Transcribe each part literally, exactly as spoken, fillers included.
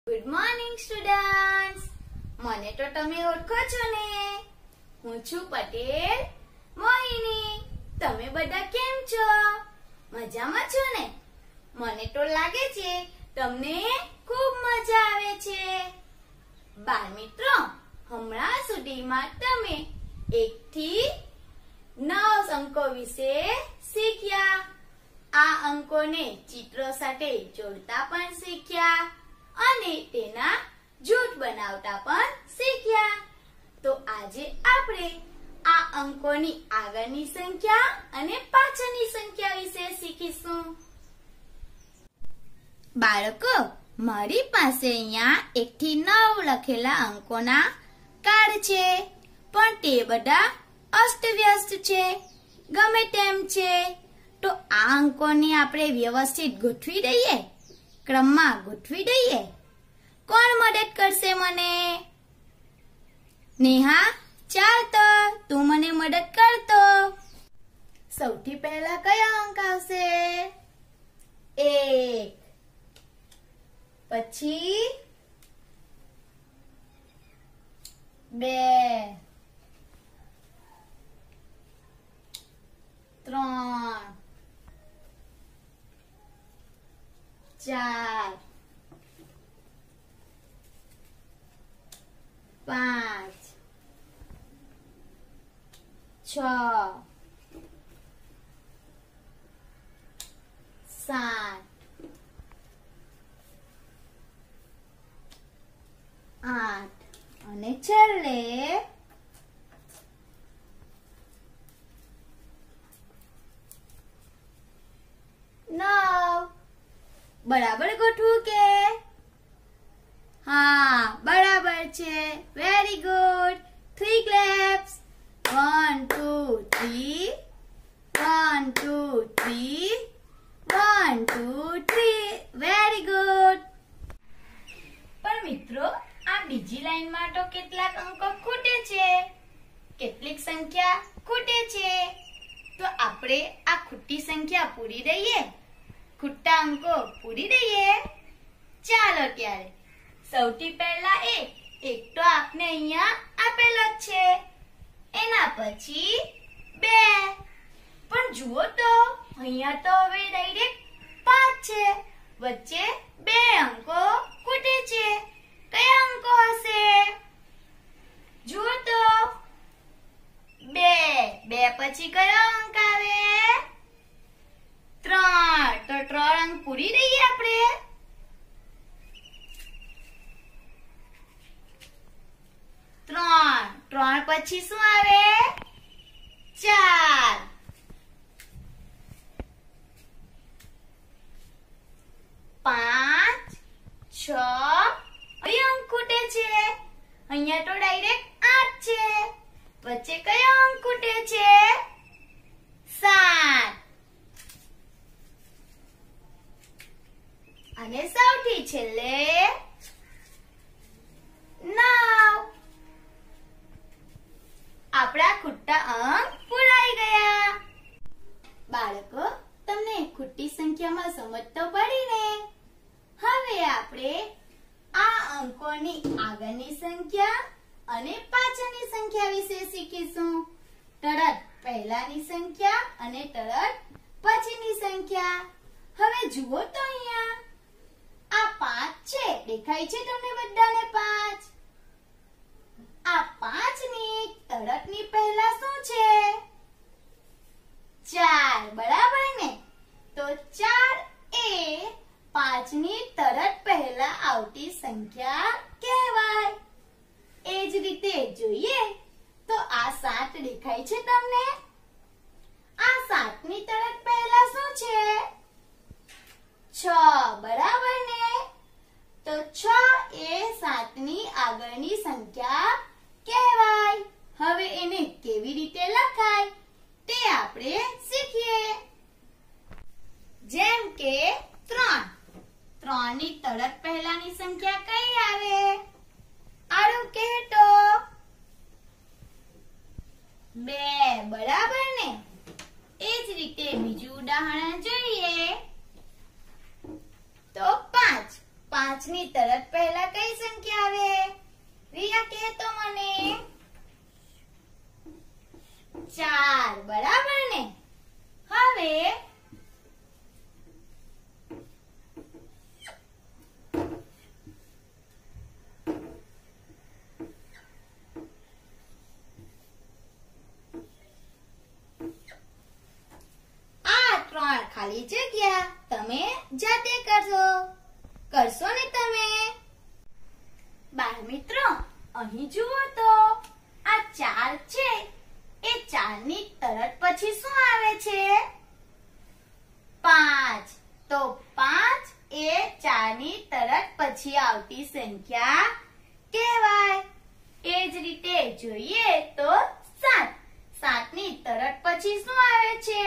Good morning students. મને તો તમે ઓળખો છો ને, હું છું પટેલ મોહિની. તમે બધા કેમ છો? મજામાં છો ને? મને તો લાગે છે તમને ખૂબ મજા આવે છે. બાળ મિત્રો, હમણાં સુધીમાં તમે એક થી નવ અંકો વિશે શીખ્યા. આ અંકોને ચિત્રો સાથે જોડતા પણ શીખ્યા અને તેના જૂથ બનાવતા પણ શીખ્યા. તો આજે આપણે આ અંકોની આગળની સંખ્યા અને પાછળની સંખ્યા વિશે શીખીશું. બાળકો, મારી પાસે અહીંયા એક થી નવ લખેલા અંકોના કાર્ડ છે, પણ તે બધા અસ્તવ્યસ્ત છે, ગમે તેમ છે. તો આ અંકોને આપણે વ્યવસ્થિત ગોઠવી દઈએ, ક્રમમાં ગોઠવી દઈએ. કોણ મદદ કરશે મને? નેહા, ચાલ તો તું મને મદદ કરતો. સૌથી પહેલા કયો અંક આવશે? એક. પછી બે, ત્રણ, ચાર, પાંચ, છ, સાત, આઠ અને છેલ્લે નવ. બરાબર ગોઠવું કે? હા, બરાબર છે. Very good. Three claps. One two three, one two three, one two three. Very good. પણ મિત્રો, આ બીજી લાઈનમાં તો કેટલાક અંકો ખૂટે છે, કેટલીક સંખ્યા ખૂટે છે. તો આપણે આ ખૂટી સંખ્યા પૂરી દઈએ, ખૂટતા અંકો પૂરી દઈએ. ચાલો ત્યારે સૌથી પહેલા એક એક તો આપને અહીંયા આપેલો જ છે, એના પછી બે. પણ જુઓ તો અહીંયા તો હવે ડાયરેક્ટ પાંચ છે, વચ્ચે બે અંકો ખૂટે છે. કયા અંકો હશે? જુઓ તો બે. બે પછી કયો અંક આવે? ત્રણ. તો ત્રણ અંક પૂરી દઈએ આપણે. ત્રણ. ત્રણ પછી શું આવે? ચાર. પાંચ, છ. કયો અંક ખૂટે છે? અહીંયા તો ડાયરેક્ટ આઠ છે, વચ્ચે કયો અંક ખૂટે છે? સાત. અને સૌથી છેલ્લે નવ. આપણા ખૂટતા અંક પૂરાઈ ગયા. બાળકો, તમને ખૂટી સંખ્યામાં સમજ તો પડી ને? હવે આપણે આ અંકોની આગળની સંખ્યા અને પાછળની સંખ્યા વિશે શીખીશું. તરત પહેલાની સંખ્યા અને તરત પછીની સંખ્યા. હવે જુઓ તો અહીંયા આ પાંચ છે, દેખાય છે તમને બધાને પાંચ? આ પાંચ ની તરતની પહેલા શું છે? ચાર. બરાબર ને? તો ચાર એ પાંચ ની તરત પહેલા આવતી સંખ્યા કહેવાય. એ જ રીતે જોઈએ તો આ સાત દેખાય છે તમને? આ સાત ની તરત પહેલા શું છે? છ. બરાબર ને? તો છ એ સાત ની આગળની સંખ્યા કહેવાય. હવે એને કેવી રીતે લખાય તે આપણે શીખીએ. જેમ કે ત્રણ. ત્રણ ની તરત પહેલાની સંખ્યા કઈ આવે? આડું કહેતો બે. બરાબર ને? એ જ રીતે બીજું ઉદાહરણ જોઈએ તો પાંચ. પાંચ ની તરત પહેલા કઈ સંખ્યા આવે? રિયા કહે તો મને. ચાર, બરાબર ને? હવે ખાલી જગ્યા તમે જાતે કરશો કરશો ને તમે? બાળ મિત્રો, અહીં જુઓ તો આ ચાર છે એ ચાર ની તરત પછી શું આવે છે? પાંચ. તો પાંચ એ ચાર ની તરત પછી આવતી સંખ્યા કહેવાય. એ જ રીતે જોઈએ તો સાત. સાત ની તરત પછી શું આવે છે?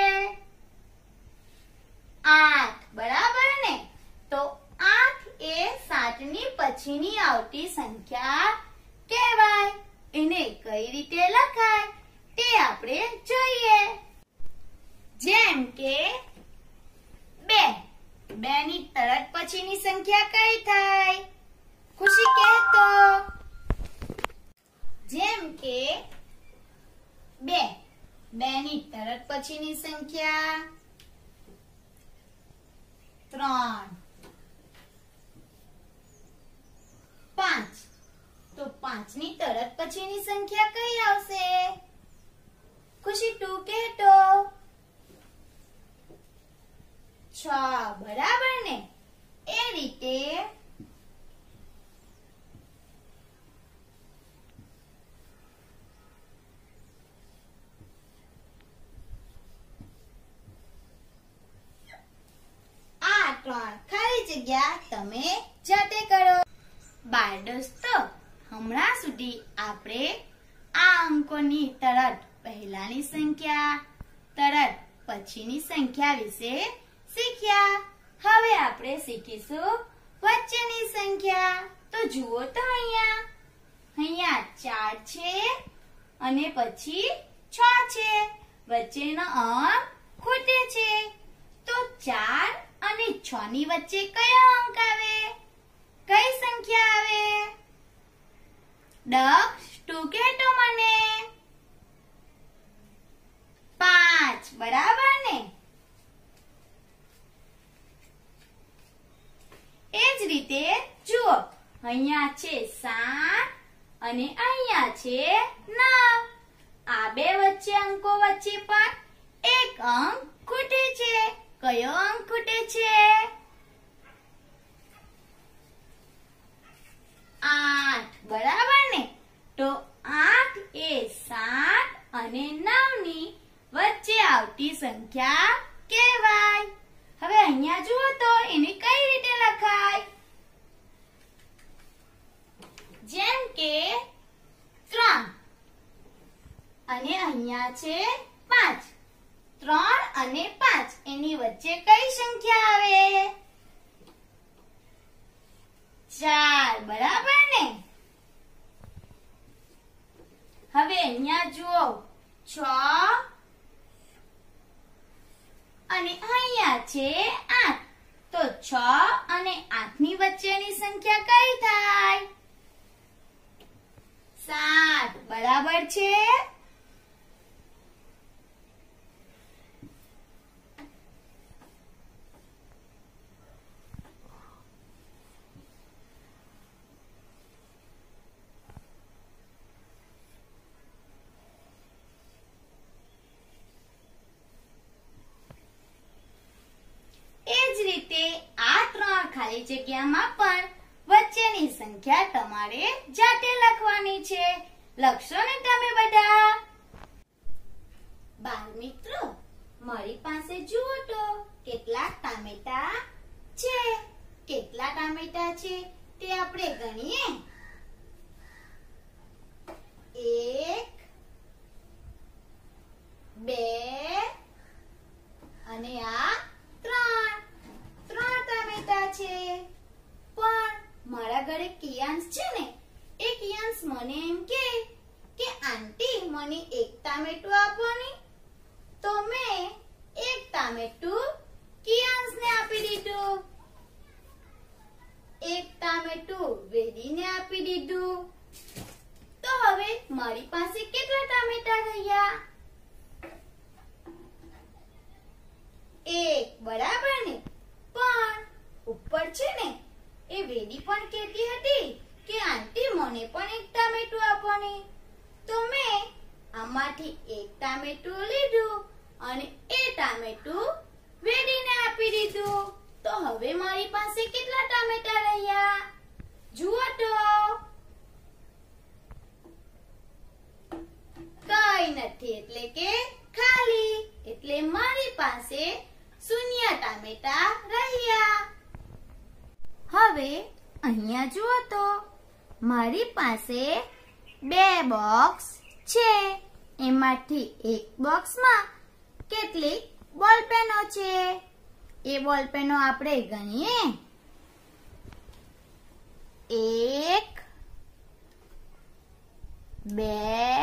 આઠ, બરાબર ને? તો આઠ એ સાત ની પછીની આવતી સંખ્યા કહેવાય. એને કઈ રીતે લખાય તે આપણે જોઈએ. જેમ કે બે. બે ની તરત પછીની સંખ્યા કઈ થાય? ખુશી કહેતો. જેમ કે બે. બે ની તરત પછીની સંખ્યા ત્રણ. પાંચ. તો પાંચ ની તરત પછીની સંખ્યા કઈ આવશે? ખુશી તું કહેતો. છ, બરાબર ને? એ રીતે આ ત્રણ ખાલી જગ્યા તમે જાતે કરો. બાળ દોસ્તો, હમણાં સુધી આપણે આ અંકોની તરત પહેલાની સંખ્યા, તરત પછીની સંખ્યા વિશે શીખ્યા. હવે આપણે શીખીશું વચ્ચેની સંખ્યા. તો જુઓ તો અહીંયા અહીંયા ચાર છે અને પછી છ છે. વચ્ચેનો અંક ખૂટે છે. તો ચાર અને છ ની વચ્ચે કયો અંક આવે? કઈ સંખ્યા આવે? દક્ષ તું કહેતો મને. પાંચ, બરાબર ને? એ જ રીતે જુઓ, અહીંયા છે સાત અને અહીંયા છે નવ. આ બે વચ્ચે અંકો વચ્ચે પણ એક અંક ખૂટે છે. કયો અંક ખૂટે છે? આઠ, બરાબર ને? તો આઠ એ સાત અને નવ ની વચ્ચે આવતી સંખ્યા કહેવાય. હવે અહીંયા જુઓ તો એને કઈ રીતે લખાય? જેમ કે ત્રણ અને અહીંયા છે પાંચ. ત્રણ અને પાંચ એની વચ્ચે કઈ સંખ્યા આવે? ચાર, બરાબર ને? હવે અહીંયા જુઓ છ અને અહીંયા છે આઠ. તો છ અને આઠ ની વચ્ચેની સંખ્યા કઈ થાય? સાત, બરાબર છે? ખાલી જગ્યામાં પણ વચ્ચેની સંખ્યા તમારે જાતે લખવાની છે. લખશો ને તમે બધા? બાળ મિત્રો, મારી પાસે જુઓ તો કેટલા ટામેટા છે. કેટલા ટામેટા છે તે આપણે ગણીએ. એક, બે અને આ ત્રણ. ત્રણ ટામેટા છે. પણ મારા ઘરે કિયાંશ છે ને, એ કિયાંશ મને એમ કે કે આંટી મને એક ટામેટું આપો ને. તો મેં એક ટામેટું કિયાંશને આપી દીધું. એક ટામેટું વેરીને આપી દીધું. તો હવે મારી પાસે કેટલા ટામેટા રહ્યા? એક, બરાબર ને? પણ ઉપર છે ને એ વેડી પણ કહેતી હતી કે આંટી મને પણ એક ટામેટું આપો ને. તો મેં આમાંથી એક ટામેટું લીધું અને એ ટામેટું વેડીને આપી દીધું. તો હવે મારી પાસે કેટલા ટામેટા રહ્યા? જુઓ તો. કઈ નથી એટલે કે ખાલી. એટલે મારી પાસે શૂન્ય ટામેટા રહ્યા. હવે અહીંયા જુઓ તો મારી પાસે બે બોક્સ છે. એમાંથી એક બોક્સમાં કેટલીક બોલપેનો છે. એ બોલપેનો આપણે ગણીએ. એક, બે,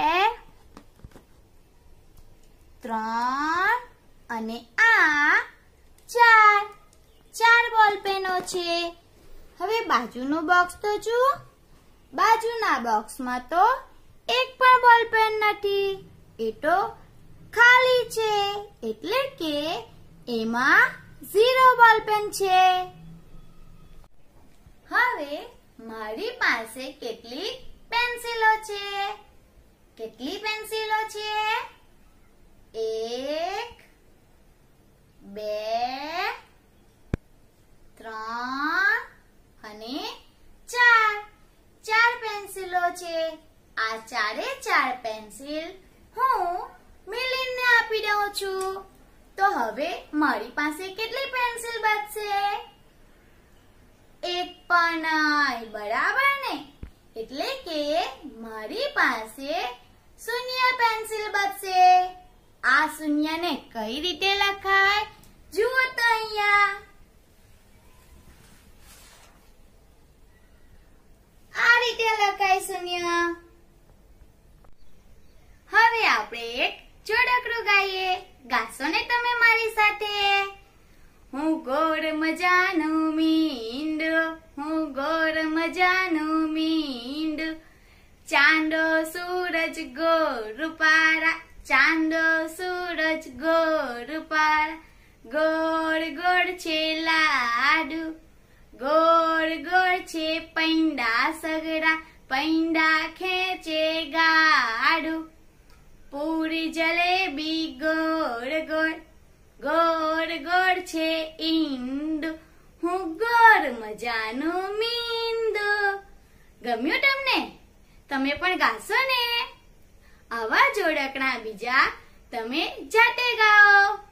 ત્રણ અને આ ચાર. ચાર બોલપેનો છે. હવે બાજુનું બોક્સ તો જુઓ. બાજુના બોક્સમાં તો એક પણ બોલપેન નથી. એ તો ખાલી છે. એટલે કે એમાં ઝીરો બોલપેન છે. હવે મારી પાસે કેટલી પેન્સિલો છે? કેટલી પેન્સિલો છે? એક, બે, ત્રણ અને ચાર. ચાર પેન્સિલો છે. આ ચારે ચાર પેન્સિલ હું મિલિનને આપી દઉં છું. તો હવે મારી પાસે કેટલી પેન્સિલ બચશે? એક પણ નહીં, બરાબર ને? એટલે કે મારી પાસે શૂન્ય પેન્સિલ બચશે. આ શૂન્યને કઈ રીતે લખાય? જુઓ તો અહીંયા. આ રીતે લખાય શૂન્ય. હવે આપણે એક જોડકડું ગાઈએ. ગાશો ને તમે મારી સાથે? હું ગોળ મજાનું મીંડું, હું ગોળ મજાનું મીંડું, ચાંદો સૂરજ ગોળ પારા, ચાંદો સૂરજ ગોળ પારા, ગોળ ગોળ છે લાડુ, ગોળ ગોળ છે પૈંડા સગડા, પૈંડા ખેંચે ગાડું, પૂરી જલેબી ગોળ ગોળ, ગોળ ગોળ છે ઈંડું, હું ગોળ મજાનું મીંડું. ગમ્યું તમને? તમે પણ ગાશો ને? આવા જોડકણા બીજા તમે જાતે ગાઓ.